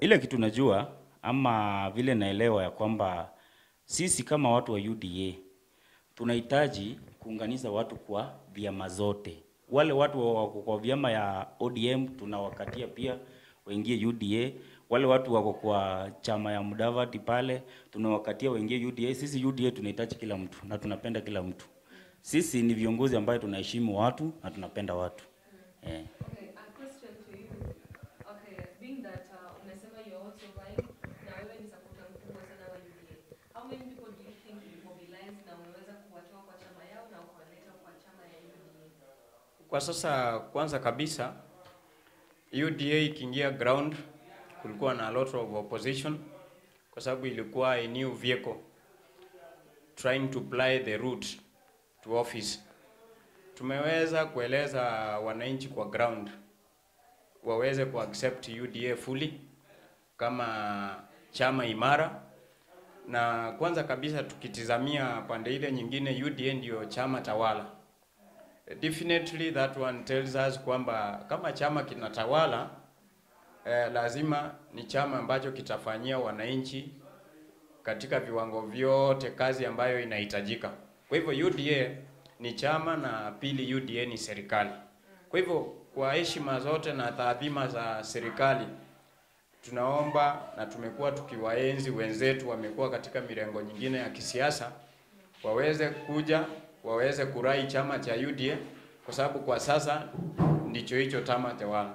Ile kitu najua ama vile naelewa ya kwamba sisi kama watu wa UDA tunahitaji kuunganisha watu kwa vyama zote. Wale watu wako kwa vyama ya ODM tunawakatia pia waingie UDA. Wale watu wako kwa chama ya Mudavadi pale tunawakatia waingie UDA. Sisi UDA tunahitaji kila mtu na tunapenda kila mtu. Sisi ni viongozi ambao tunaheshimu watu na tunapenda watu. Okay, a question to you. Okay, being that umesema you're also vying na wewe ni supporter mkubwa sana wa UDA. How many people do you think you mobilized na umeweza kuwatoa kwa chama yao na kuwaleta kwa chama ya UDA? Kwa sasa kwanza kabisa UDA ikiingia ground kulikuwa na a lot of opposition kwa sababu ilikuwa a new vehicle trying to ply the route to office. Tumeweza kueleza wananchi kwa ground waweze ku accept UDA fully kama chama imara, na kwanza kabisa tukitizamia pande ile nyingine UDA ndio chama tawala. Definitely that one tells us kwamba kama chama kinatawala lazima ni chama ambacho kitafanyia wananchi katika viwango vyote kazi ambayo inahitajika. Kwa hivyo UDA ni chama na pili UDA ni serikali. Kwa hivyo kwa heshima zote na taadhima za serikali tunaomba na tumekuwa tukiwaenzi wenzetu wamekuwa katika mirengo nyingine ya kisiasa waweze kuja waweze kurai chama cha UDA kwa sababu kwa sasa ndicho hicho chama tawala.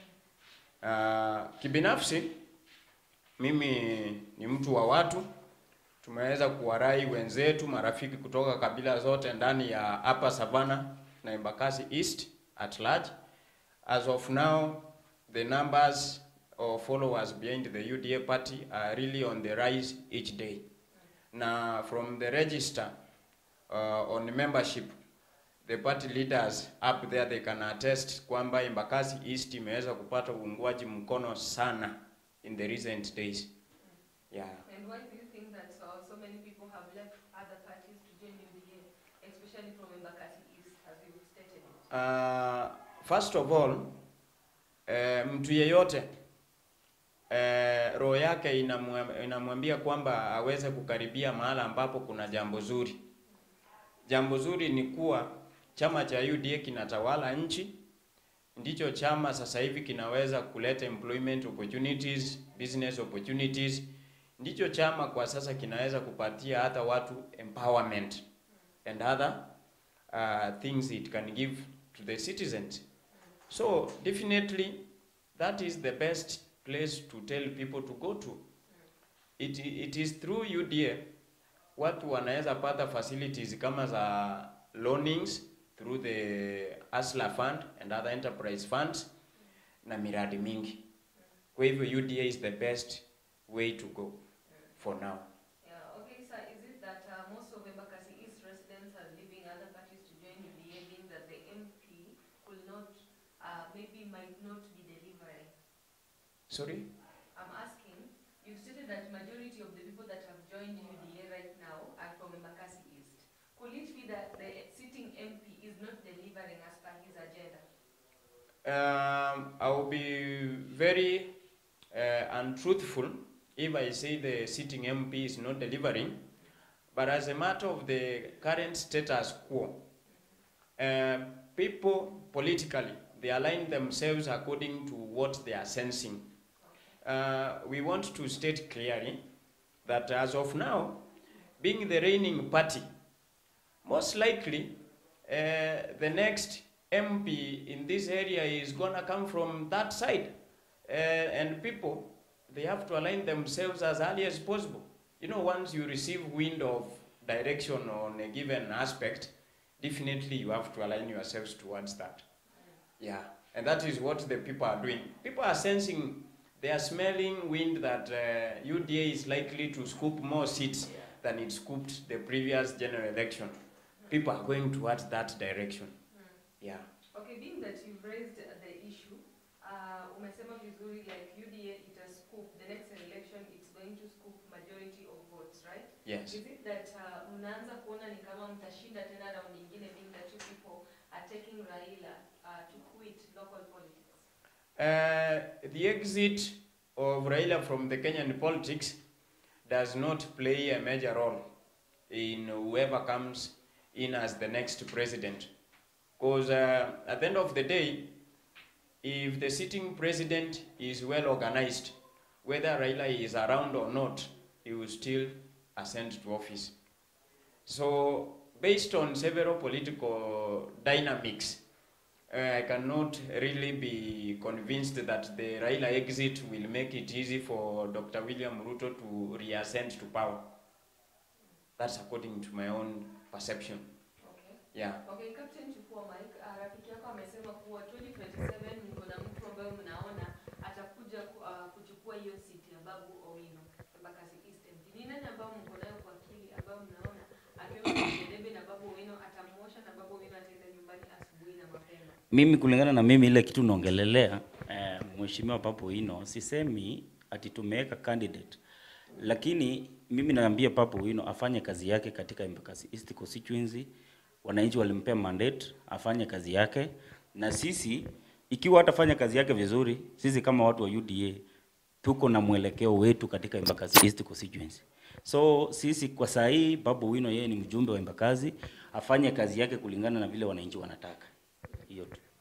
Kibinafsi mimi ni mtu wa watu. Tumeweza kuwarai wenzetu marafiki kutoka kabila zote ndani ya Upper Savannah na Embakasi East at large. As of now, the numbers of followers behind the UDA party are really on the rise each day. Now, from the register on the membership, the party leaders up there, they can attest kwamba Embakasi East imeweza kupata uungwaji mkono sana in the recent days. Yeah. And why do you think that so many people have left other parties to join UDA, especially from Embakasi East, as you stated it? First of all, mtu yeyote roho yake inamwambia kwamba aweze kukaribia mahala ambapo kuna jambo zuri. Jambo zuri ni kuwa chama cha UDA kinatawala nchi, ndicho chama sasa hivi kinaweza kuleta employment opportunities, business opportunities. Ndicho chama kwa sasa kinaweza kupatia hata watu empowerment and other things it can give to the citizens. So definitely that is the best place to tell people to go to. It is through UDA watu wanaweza pata facilities kama za loanings through the Asla Fund and other enterprise funds na miradi mingi. Kwa hivyo UDA is the best way to go for now. Yeah, okay, sir, is it that most of Embakasi East residents are leaving other parties to join UDA, being that the MP could not, might not be delivering? Sorry? I'm asking, you've stated that majority of the people that have joined UDA right now are from Embakasi East. Could it be that the sitting MP is not delivering as per his agenda? I will be very untruthful if I say the sitting MP is not delivering, but as a matter of the current status quo, people politically, they align themselves according to what they are sensing. We want to state clearly that as of now, being the reigning party, most likely the next MP in this area is gonna come from that side, and people, they have to align themselves as early as possible. You know, once you receive wind of direction on a given aspect, definitely you have to align yourselves towards that. Yeah, and that is what the people are doing. People are sensing, they are smelling wind that UDA is likely to scoop more seats than it scooped the previous general election. People are going towards that direction. Yeah. Okay, being that you've raised the issue, umesema vizuri like UDA it has scooped the next election, it's going to scoop majority of votes, right? Yes. Is it that mnaanza kuona ni kama mtashinda tena round nyingine, being that you people are taking Raila to quit local politics? The exit of Raila from the Kenyan politics does not play a major role in whoever comes in as the next president. Because at the end of the day, if the sitting president is well organized, whether Raila is around or not, he will still ascend to office. So, based on several political dynamics, I cannot really be convinced that the Raila exit will make it easy for Dr. William Ruto to reascend to power. That's according to my own perception. Okay. Yeah. Okay, Captain chukua Mike, rafiki yako amesema kuwa 2027 mko na mtu ambaye mnaona atakuja kuchukua hiyo seat ya Babu Owino Embakasi Eastern. Ni nani ambao mko nayo kwa akili ambao mnaona akiwa debe na Babu Owino atamwosha na Babu Owino ataenda nyumbani asubuhi na mapema? Mimi kulingana na mimi ile kitu naongelelea mheshimiwa Babu Owino, sisemi ati tumeweka candidate. Lakini mimi naambia Babu Owino afanye kazi yake katika Embakasi East constituency. Wananchi walimpea mandate afanye kazi yake, na sisi ikiwa atafanya kazi yake vizuri, sisi kama watu wa UDA tuko na mwelekeo wetu katika Embakasi East constituency. So sisi kwa saa hii Babu Owino yeye ni mjumbe wa Embakasi, afanye kazi yake kulingana na vile wananchi wanataka. Hiyo tu.